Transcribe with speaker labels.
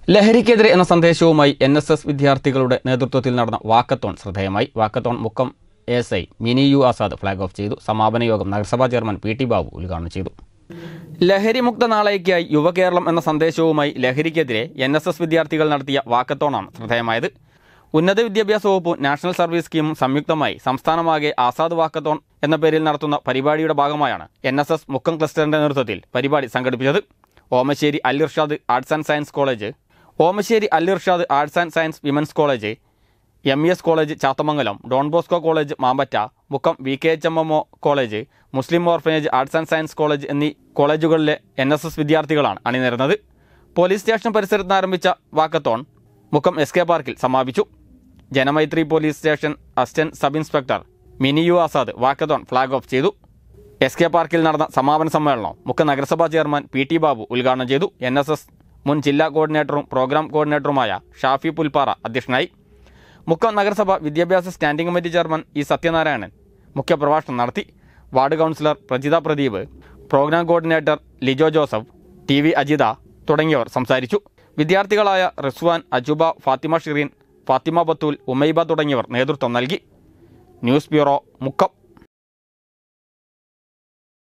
Speaker 1: ലഹരിക്കെതിരെ എന്ന സന്ദേശവുമായി NSS വിദ്യാർത്ഥികളുടെ നേതൃത്വത്തിൽ നടന്ന വാക്കത്തോൺ ശ്രദ്ധേയമായി. Walkathon Mukkam SI Mini U Azad flag off ചെയ്തു. സമാപന യോഗം നഗരസഭാ ചെയർമാൻ PT ബാബു ഉദ്ഘാടനം ചെയ്തു. ലഹരിമുക്ത നാളേക്കായി യുവകേരളം എന്ന സന്ദേശവുമായി ലഹരിക്കെതിരെ NSS വിദ്യാർത്ഥികൾ നടത്തിയ വാക്കത്തോണാണ് ശ്രദ്ധേയമായത്. ഉന്നത വിദ്യാഭ്യാസ വകുപ്പും നാഷണൽ സർവീസ് സ്കീമും സംയുക്തമായി സംസ്ഥാനമാകെ ആസാദ് വാക്കത്തോൺ എന്ന പേരിൽ നടത്തുന്ന പരിപാടിയുടെ ഭാഗമായാണ് NSS മുക്കം ക്ലസ്റ്ററിന്റെ നേതൃത്വത്തിൽ പരിപാടി സംഘടിപ്പിച്ചത്. Omassery Al Irshad arts and science college, Omassery Al Irshad arts and science women's college, MES college Chathamangalam, Don Bosco college Mampatta, Mukkam VKHMMO college, Muslim orphanage arts and science college എന്നീ കോളേജുകളിലെ NSS വിദ്യാർത്ഥികളാണ് അണിനിരന്നത്. പോലീസ് സ്റ്റേഷൻ പരിസരത്ത് ആരംഭിച്ച വാക്കത്തോൺ മുക്കം SK പാർക്കിൽ സമാപിച്ചു. Janamaithri police station assistant sub inspector Mini U Azad walkathon flag off ചെയ്തു. SK പാർക്കിൽ നടന്ന സമാപന സമ്മേളനം മുക്കം നഗരസഭാ ചെയർമാൻ PT ബാബു ഉദ്ഘാടനം ചെയ്തു. NSS മുൻ ജില്ലാ കോർഡിനേറ്ററും പ്രോഗ്രാം കോർഡിനേറ്ററുമായ ഷാഫി പുൽപ്പാറ അധ്യക്ഷനായി. മുക്കം നഗരസഭ വിദ്യാഭ്യാസ സ്റ്റാൻഡിംഗ് കമ്മിറ്റി ചെയർമാൻ സത്യനാരായണൻ മുഖ്യപ്രഭാഷണം നടത്തി. Ward councillor Prajitha Pradeep, programme coordinator Lijo Joseph, TV Ajitha തുടങ്ങിയവർ സംസാരിച്ചു. വിദ്യാർത്ഥികളായ റിസ്വാൻ, അജുബ, ഫാത്തിമ ഷിറീൻ, ഫാത്തിമ ബത്തൂൽ, ഉമൈബ തുടങ്ങിയവർ നേതൃത്വം നൽകി. News bureau, Mukkam.